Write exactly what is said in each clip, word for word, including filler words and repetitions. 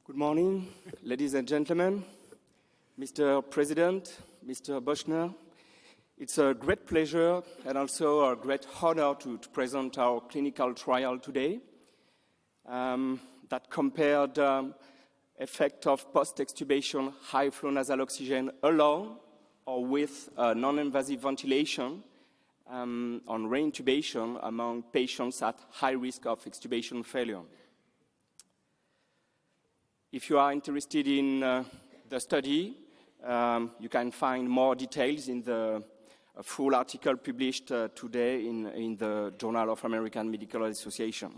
Good morning, ladies and gentlemen, Mister President, Mister Boschner. It's a great pleasure and also a great honor to, to present our clinical trial today um, that compared um, effect of post-extubation high-flow nasal oxygen alone or with uh, non-invasive ventilation um, on reintubation among patients at high risk of extubation failure. If you are interested in uh, the study, um, you can find more details in the uh, full article published uh, today in, in the Journal of American Medical Association.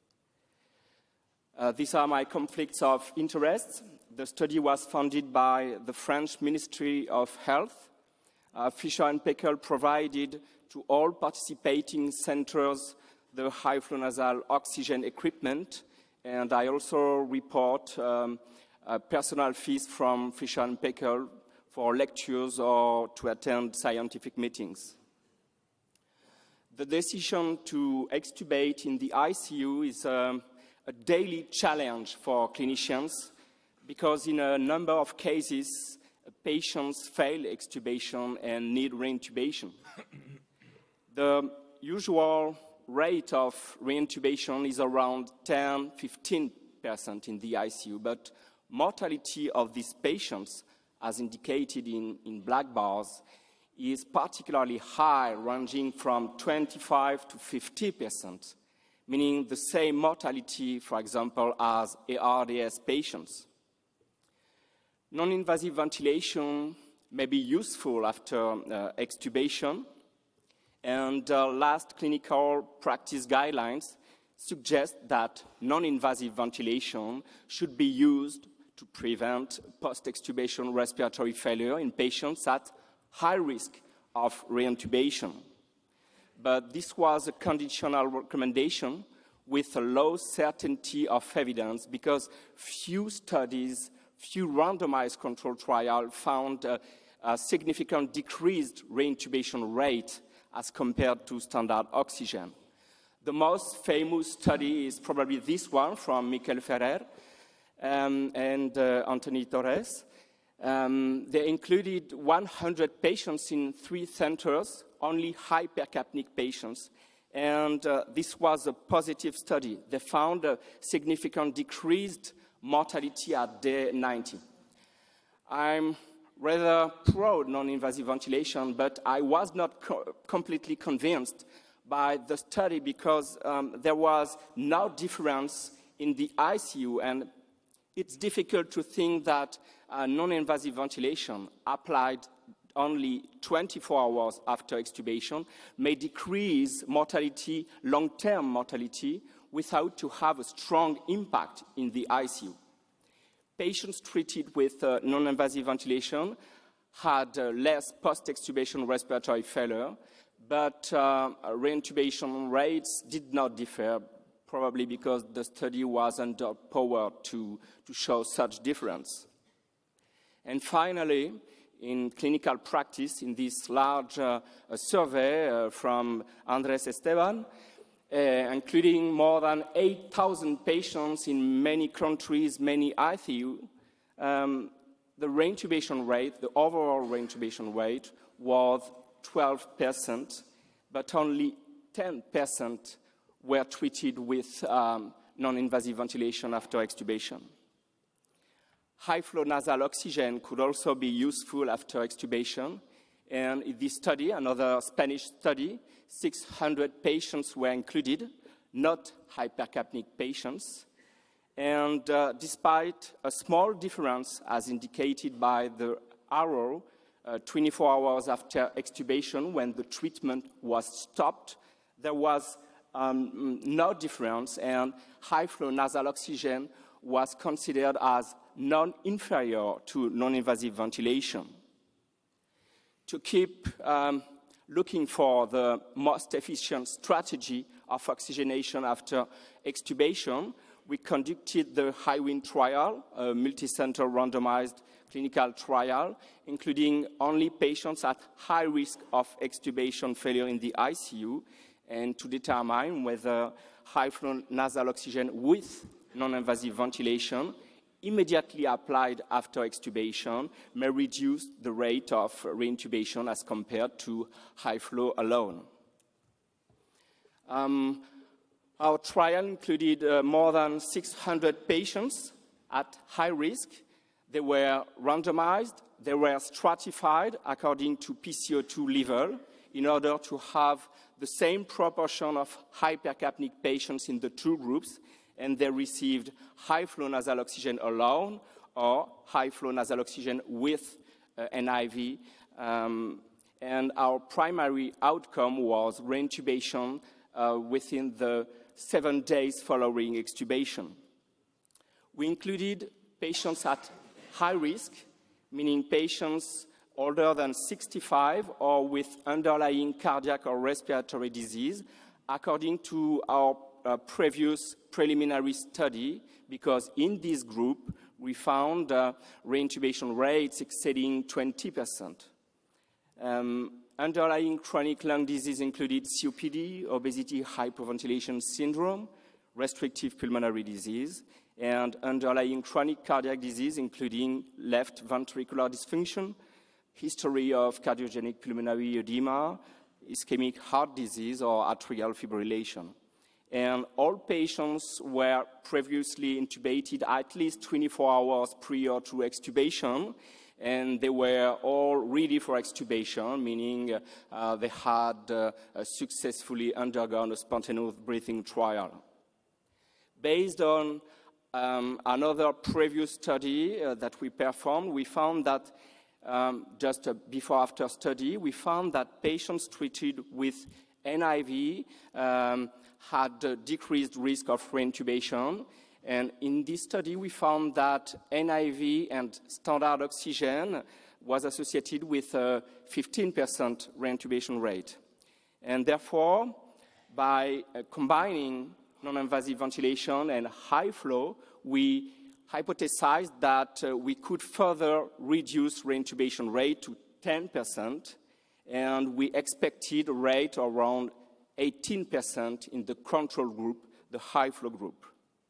Uh, these are my conflicts of interest. The study was funded by the French Ministry of Health. Uh, Fisher and Paykel provided to all participating centers the high-flow nasal oxygen equipment, and I also report um, uh, personal fees from Fisher and Paykel for lectures or to attend scientific meetings. The decision to extubate in the I C U is um, a daily challenge for clinicians because in a number of cases, patients fail extubation and need reintubation. The usual rate of reintubation is around ten to fifteen percent in the I C U, but mortality of these patients, as indicated in, in black bars, is particularly high, ranging from twenty-five to fifty percent, meaning the same mortality, for example, as A R D S patients. Non-invasive ventilation may be useful after uh, extubation, and uh, last clinical practice guidelines suggest that non-invasive ventilation should be used to prevent post-extubation respiratory failure in patients at high risk of reintubation. But this was a conditional recommendation with a low certainty of evidence because few studies, few randomized control trials found a, a significant decreased reintubation rate as compared to standard oxygen. The most famous study is probably this one from Miquel Ferrer um, and uh, Anthony Torres. Um, they included one hundred patients in three centers, only hypercapnic patients, and uh, this was a positive study. They found a significant decreased mortality at day ninety. I'm rather pro non-invasive ventilation, but I was not co completely convinced by the study because um, there was no difference in the I C U, and it's difficult to think that uh, non-invasive ventilation applied only twenty-four hours after extubation may decrease mortality, long-term mortality, without to have a strong impact in the I C U. Patients treated with uh, non-invasive ventilation had uh, less post-extubation respiratory failure, but uh, reintubation rates did not differ, probably because the study was underpowered to, to show such difference. And finally, in clinical practice, in this large uh, survey uh, from Andres Esteban, Uh, including more than eight thousand patients in many countries, many I C U, um, the reintubation rate, the overall reintubation rate was twelve percent, but only ten percent were treated with um, non-invasive ventilation after extubation. High-flow nasal oxygen could also be useful after extubation, and in this study, another Spanish study, six hundred patients were included, not hypercapnic patients. And uh, despite a small difference, as indicated by the arrow, uh, twenty-four hours after extubation, when the treatment was stopped, there was um, no difference, and high-flow nasal oxygen was considered as non-inferior to non-invasive ventilation. To keep um, looking for the most efficient strategy of oxygenation after extubation, we conducted the HIGH-WEAN trial, a multi-center randomized clinical trial, including only patients at high risk of extubation failure in the I C U, and to determine whether high-flow nasal oxygen with non-invasive ventilation immediately applied after extubation may reduce the rate of reintubation as compared to high flow alone. Um, our trial included uh, more than six hundred patients at high risk. They were randomized, they were stratified according to P C O two level in order to have the same proportion of hypercapnic patients in the two groups, and they received high-flow nasal oxygen alone or high-flow nasal oxygen with uh, N I V. Um, and our primary outcome was reintubation uh, within the seven days following extubation. We included patients at high risk, meaning patients older than sixty-five or with underlying cardiac or respiratory disease, according to our uh, previous preliminary study, because in this group we found uh, reintubation rates exceeding twenty percent. Um, underlying chronic lung disease included C O P D, obesity, hyperventilation syndrome, restrictive pulmonary disease, and underlying chronic cardiac disease including left ventricular dysfunction, history of cardiogenic pulmonary edema, ischemic heart disease, or atrial fibrillation. And all patients were previously intubated at least twenty-four hours prior to extubation, and they were all ready for extubation, meaning uh, they had uh, successfully undergone a spontaneous breathing trial. Based on um, another previous study uh, that we performed, we found that Um, just a before-after study, we found that patients treated with N I V um, had a decreased risk of reintubation. And in this study, we found that N I V and standard oxygen was associated with a fifteen percent reintubation rate. And therefore, by uh, combining non-invasive ventilation and high flow, we hypothesized that uh, we could further reduce reintubation rate to ten percent, and we expected a rate around eighteen percent in the control group, the high flow group.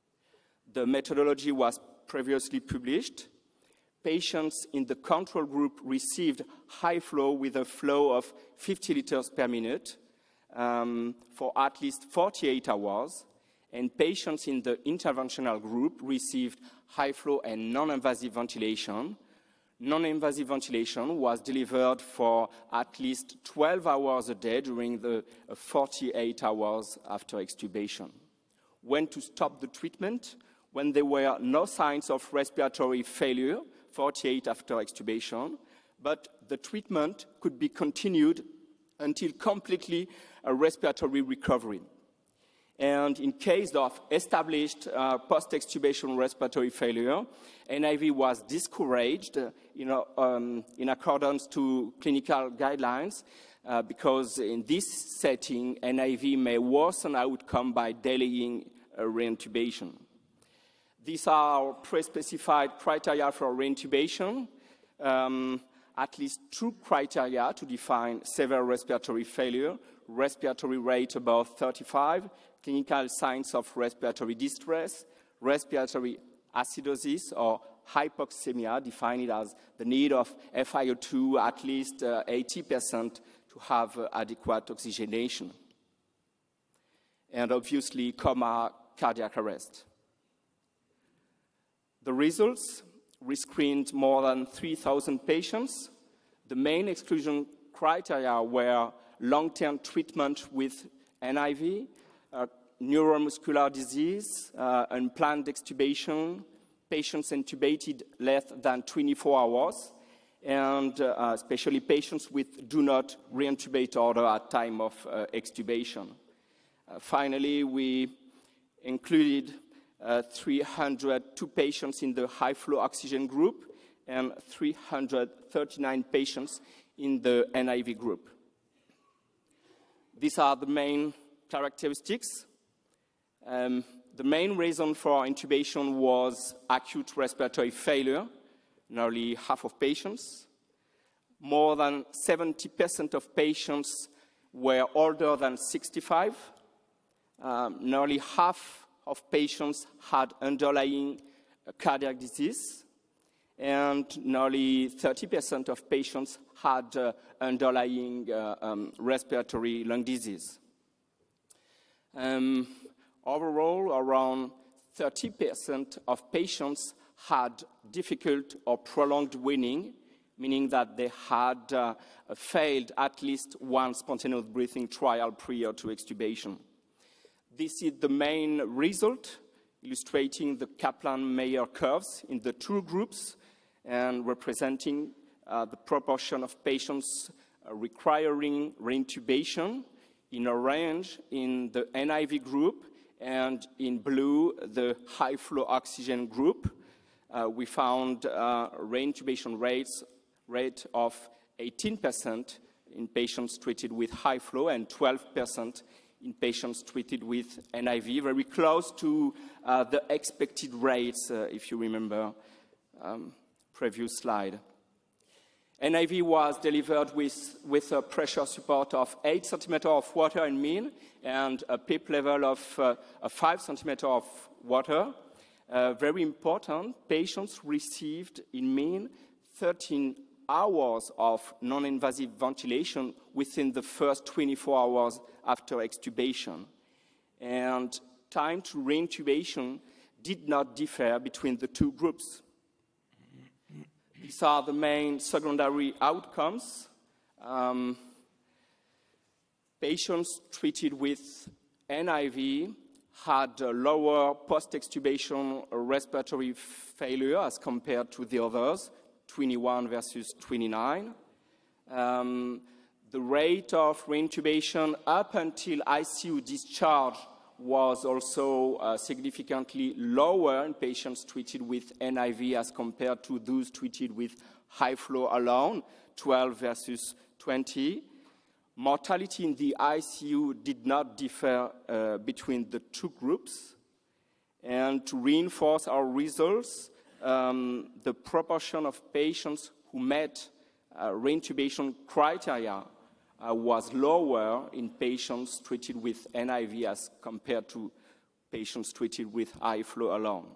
The methodology was previously published. Patients in the control group received high flow with a flow of fifty liters per minute um, for at least forty-eight hours. And patients in the interventional group received high flow and non-invasive ventilation. Non-invasive ventilation was delivered for at least twelve hours a day during the uh, forty-eight hours after extubation. When to stop the treatment? When there were no signs of respiratory failure, forty-eight after extubation, but the treatment could be continued until completely a respiratory recovery. And in case of established uh, post-extubation respiratory failure, N I V was discouraged uh, you know, um, in accordance to clinical guidelines uh, because in this setting, N I V may worsen outcome by delaying uh, reintubation. These are our pre-specified criteria for reintubation. Um, at least two criteria to define severe respiratory failure: respiratory rate above thirty-five, clinical signs of respiratory distress, respiratory acidosis or hypoxemia, defined as the need of F i O two at least uh, eighty percent to have uh, adequate oxygenation. And obviously, coma, cardiac arrest. The results, we screened more than three thousand patients. The main exclusion criteria were long-term treatment with N I V, uh, neuromuscular disease, uh, unplanned extubation, patients intubated less than twenty-four hours, and uh, especially patients with do not reintubate order at time of uh, extubation. Uh, finally, we included uh, three hundred two patients in the high-flow oxygen group and three hundred thirty-nine patients in the N I V group. These are the main characteristics. Um, the main reason for intubation was acute respiratory failure, nearly half of patients. More than seventy percent of patients were older than sixty-five. Um, nearly half of patients had underlying cardiac disease, and nearly thirty percent of patients had uh, underlying uh, um, respiratory lung disease. Um, overall, around thirty percent of patients had difficult or prolonged weaning, meaning that they had uh, failed at least one spontaneous breathing trial prior to extubation. This is the main result, illustrating the Kaplan-Meier curves in the two groups and representing uh, the proportion of patients uh, requiring reintubation in a range in the N I V group, and in blue, the high-flow oxygen group. Uh, we found uh, reintubation rates rate of eighteen percent in patients treated with high flow and twelve percent in patients treated with N I V, very close to uh, the expected rates, uh, if you remember um, previous slide. N I V was delivered with, with a pressure support of eight centimeters of water in mean and a P I P level of uh, five centimeters of water. Uh, very important, patients received in mean thirteen hours of non-invasive ventilation within the first twenty-four hours after extubation. And time to reintubation did not differ between the two groups. These are the main secondary outcomes. Um, patients treated with N I V had a lower post-extubation respiratory failure as compared to the others, twenty-one versus twenty-nine. Um, the rate of reintubation up until I C U discharge was also uh, significantly lower in patients treated with N I V as compared to those treated with high flow alone, twelve versus twenty. Mortality in the I C U did not differ uh, between the two groups. And to reinforce our results, um, the proportion of patients who met uh, reintubation criteria uh, was lower in patients treated with N I V as compared to patients treated with high flow alone.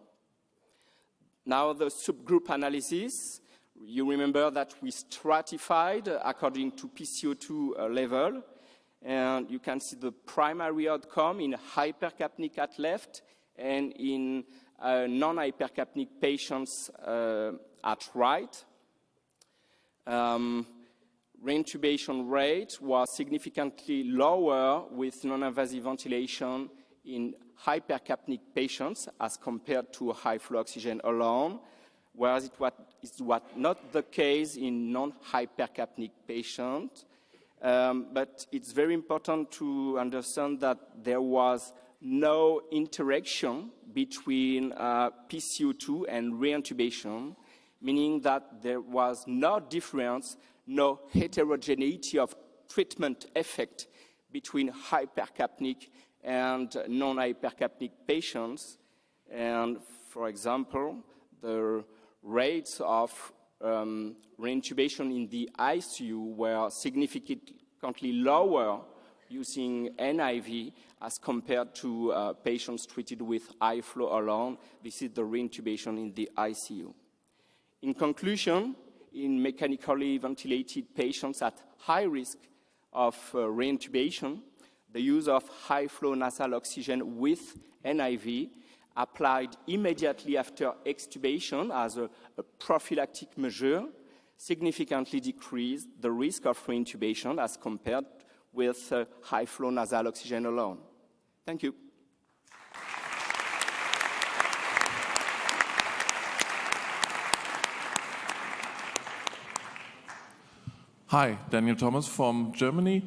Now the subgroup analysis. You remember that we stratified according to P C O two uh, level, and you can see the primary outcome in hypercapnic at left and in uh, non-hypercapnic patients uh, at right. Um, reintubation rate was significantly lower with non-invasive ventilation in hypercapnic patients as compared to high-flow oxygen alone, whereas it was, it was not the case in non-hypercapnic patients. Um, but it's very important to understand that there was no interaction between uh, P C O two and reintubation, meaning that there was no difference, no heterogeneity of treatment effect between hypercapnic and non-hypercapnic patients. And for example, the rates of um, reintubation in the I C U were significantly lower using N I V as compared to uh, patients treated with high flow alone. This is the reintubation in the I C U. In conclusion, in mechanically ventilated patients at high risk of uh, reintubation, the use of high flow nasal oxygen with N I V applied immediately after extubation as a, a prophylactic measure significantly decreased the risk of reintubation as compared with uh, high-flow nasal oxygen alone. Thank you. Hi, Daniel Thomas from Germany.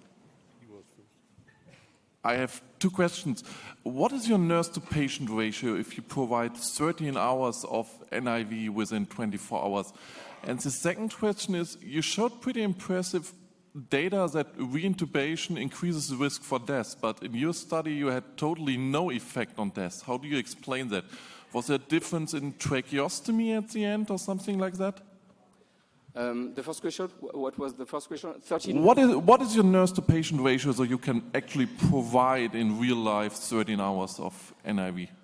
I have two questions. What is your nurse-to-patient ratio if you provide thirteen hours of N I V within twenty-four hours? And the second question is, you showed pretty impressive data that reintubation increases the risk for death, but in your study you had totally no effect on death. How do you explain that? Was there a difference in tracheostomy at the end or something like that? Um, the first question, what was the first question? thirteen? What is, what is your nurse-to-patient ratio so you can actually provide in real life thirteen hours of N I V?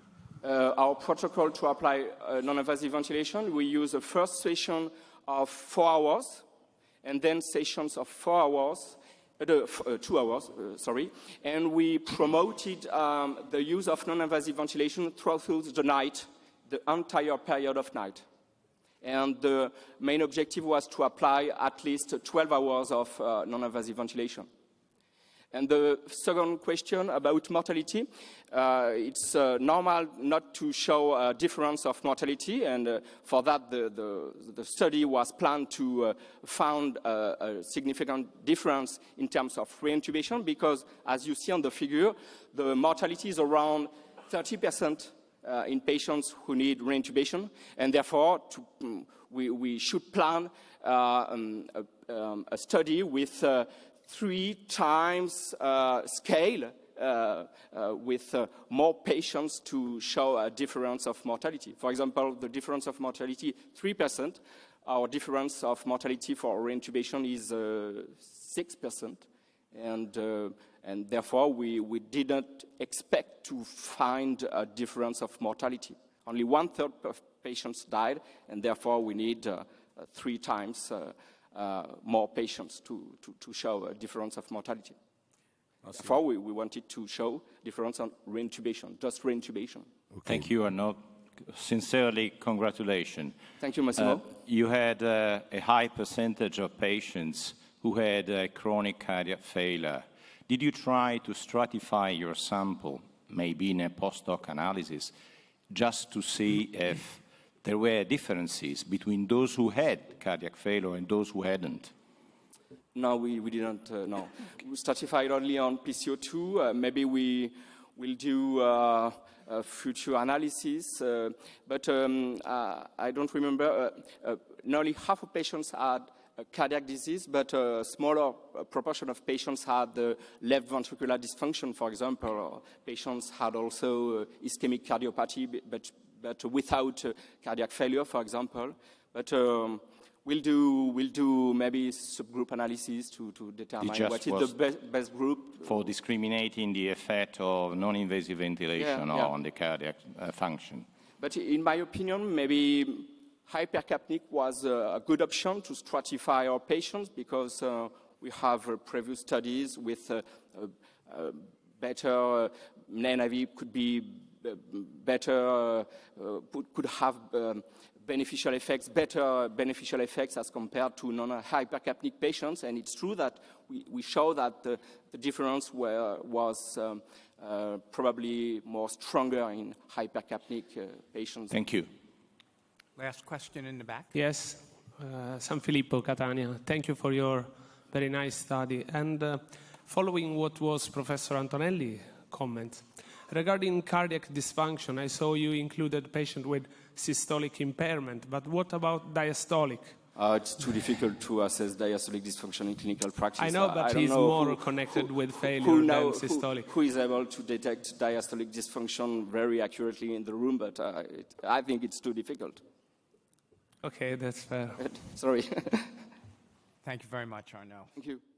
uh, our protocol to apply uh, non-invasive ventilation. We use a first session of four hours, and then sessions of four hours, uh, the, uh, two hours, uh, sorry, and we promoted um, the use of non-invasive ventilation throughout the night, the entire period of night. And the main objective was to apply at least twelve hours of uh, non-invasive ventilation. And the second question about mortality, uh, it's uh, normal not to show a difference of mortality, and uh, for that the, the, the study was planned to uh, find a, a significant difference in terms of reintubation, because as you see on the figure, the mortality is around thirty percent uh, in patients who need reintubation, and therefore to, um, we, we should plan uh, um, a, um, a study with uh, three times uh, scale uh, uh, with uh, more patients to show a difference of mortality. For example, the difference of mortality, three percent. Our difference of mortality for reintubation is uh, six percent. And, uh, and therefore, we, we didn't expect to find a difference of mortality. Only one-third of patients died, and therefore we need uh, uh, three times uh, Uh, more patients to, to, to show a difference of mortality. Therefore, we, we wanted to show difference on reintubation, just reintubation. Okay. Thank you, Arnaud. Sincerely, congratulations. Thank you, Massimo. Uh, you had uh, a high percentage of patients who had uh, chronic cardiac failure. Did you try to stratify your sample, maybe in a post-hoc analysis, just to see if there were differences between those who had cardiac failure and those who hadn't? No, we, we didn't, uh, no. We stratified only on P C O two. Uh, maybe we will do uh, a future analysis, uh, but um, uh, I don't remember. Uh, uh, nearly half of patients had uh, cardiac disease, but a smaller proportion of patients had uh, left ventricular dysfunction, for example. Or patients had also uh, ischemic cardiopathy, but but without uh, cardiac failure, for example. But um, we'll do we'll do maybe subgroup analysis to, to determine what is the best, best group. For discriminating the effect of non-invasive ventilation yeah, yeah. on the cardiac uh, function. But in my opinion, maybe hypercapnic was a, a good option to stratify our patients, because uh, we have uh, previous studies with uh, uh, uh, better, uh, N I V could be better, uh, uh, could have um, beneficial effects, better beneficial effects as compared to non-hypercapnic patients. And it's true that we, we show that the, the difference were, was um, uh, probably more stronger in hypercapnic uh, patients. Thank you. Last question in the back. Yes, uh, San Filippo, Catania. Thank you for your very nice study. And uh, following what was Professor Antonelli's comment, regarding cardiac dysfunction, I saw you included patient with systolic impairment, but what about diastolic? Uh, it's too difficult to assess diastolic dysfunction in clinical practice. I know, but I he's know more who, connected who, with failure who know, than systolic. Who, who is able to detect diastolic dysfunction very accurately in the room, but uh, it, I think it's too difficult. Okay, that's fair. Sorry. Thank you very much, Arnaud. Thank you.